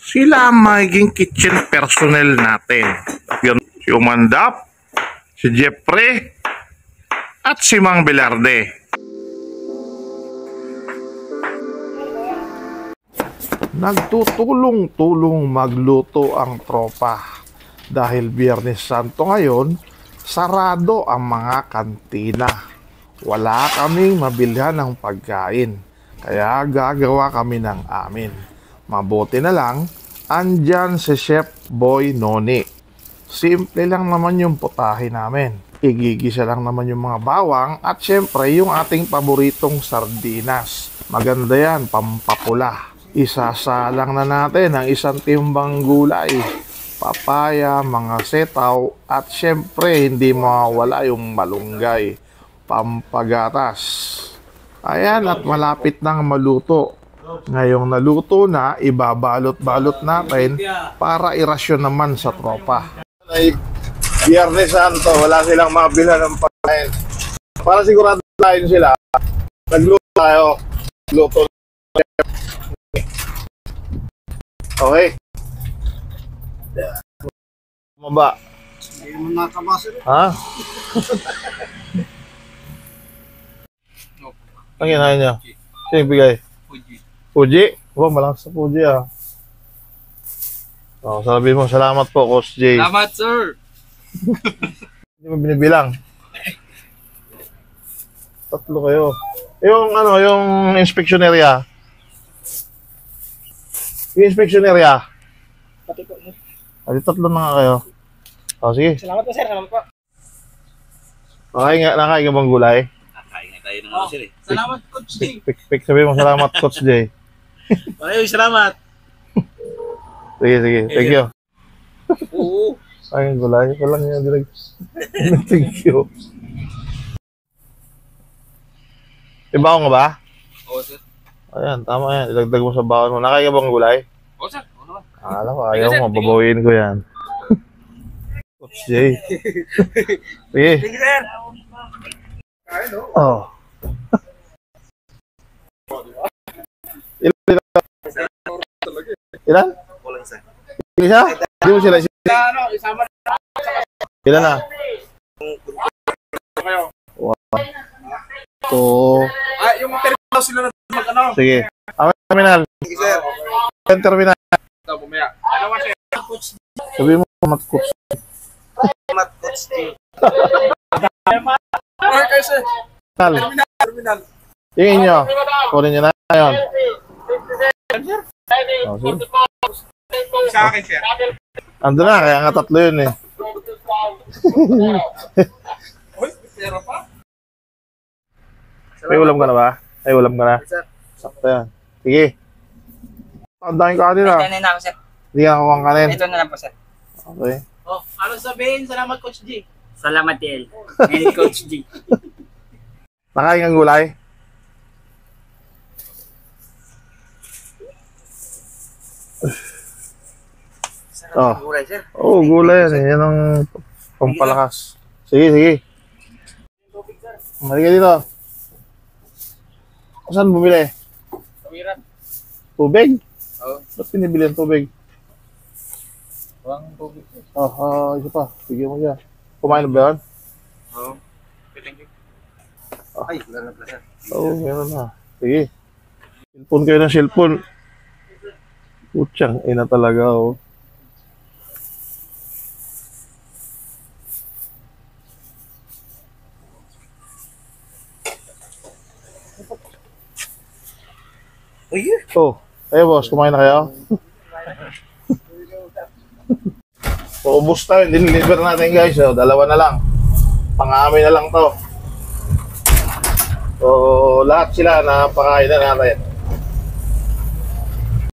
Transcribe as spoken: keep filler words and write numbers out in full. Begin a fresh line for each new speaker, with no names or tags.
Sila ang magiging kitchen personnel natin. Yun, si Umandap, si Jeffrey, at si Mang Belarde. Nagtutulong-tulong magluto ang tropa. Dahil Biyernes Santo ngayon, sarado ang mga kantina. Wala kaming mabilhan ng pagkain. Kaya gagawa kami ng amin. Mabuti na lang, andyan si Chef Boy Noni. Simple lang naman yung putahe namin. Igigisa lang naman yung mga bawang at syempre yung ating paboritong sardinas. Maganda yan, pampapula. Isasalang na natin ang isang timbang gulay. Papaya, mga setaw at syempre hindi mawawala yung malunggay. Pampagatas. Ayan at malapit nang maluto. Ngayong naluto na, ibabalot-balot natin para irasyon naman sa tropa. Ay, Biyernes Santo, wala silang mabilhan ng pagkain. Para sigurado tayo sila, nagluto tayo. Luto. Okay. Maba.
Hindi naman nakabasa.
Ha? Ang ginahin niya? Sino bigay?
Fuji.
Fuji? Oh, malakas sa Fuji ah. Oh, sabi mo, salamat po, Coach Jay.
Salamat, sir.
Hindi mo binibilang. Tatlo kayo. Yung ano, yung inspection area. Yung inspection area.
Pati po.
Adi tatlo na nga kayo. Oh, sige.
Salamat po, sir. Salamat po.
Nakain nga, nakain nga bang gulay?
Nakain nga tayo ng oh, sir eh. Salamat, Coach Jay.
Pik, pik, pik. Sabi mo, salamat, Coach Jay.
Ay, salamat.
Sige, sige. Thank you.
Oo.
Ay, gulay. Walang nga direct. Thank you. Ibaw nga ba?
Oo, sir.
Ayan, tama yan. Ilagdag mo sa baon mo. Nakain ka bang gulay?
Oo, sir. Oo naman.
Akala ko, ayaw mo. Babawiin ko yan. Coach Jay. Sige.
Thank you, sir.
Oh. Ilan? Ilan?
Walang isa.
Isa? Hindi mo sila isa.
Ano, isama na.
Ilan na? One. Two.
Ah, yung terminal sila na mag-ano.
Sige. Ang terminal.
Sige, sir.
Ang terminal.
Ito, bumaya. Ano ba, sir? Coach Jay.
Sabi mo, mat coach.
Salamat, Coach Jay. Or kayo, sir. Terminal, terminal.
Tingin nyo. Kunin nyo na yun. Oh, sige.
Sa akin, sir.
Ando na, kaya nga tatlo yun eh.
Uy, pera pa.
May ulam ka na ba? Ay, ulam ka na. Sakto yan. Sige. Ang daming kanin ah.
Ito na ako, sir.
Hindi ka nakuha ang kanin.
Ito na lang po, sir.
Okay.
Oh, ano sabihin? Salamat, Coach G.
Salamat, L. And Coach G.
Nakain ang gulay? Oh.
Gulay, sir.
Oo, oh, gulay yan eh. Yan ang pampalakas. Sige, sige. Mali ka dito. Saan bumili?
Kawiran.
Tubig?
Oo.
Ba't pinibili ang tubig?
Walang tubig.
Oh, uh, isa pa. Bigyan mo siya. Kumain na ba yan?
Oo. Thank you. Ay, wala na pala, sir.
Oo, meron na. Sige. Cellphone kayo ng cellphone. Putsang, ina talaga oh.
Uy,
Oh, ayo boss, kumain na kayo? Paubos tayo, diniliver natin guys. So, dalawa na lang. Pang-amin na lang to. So, lahat sila napakain na natin.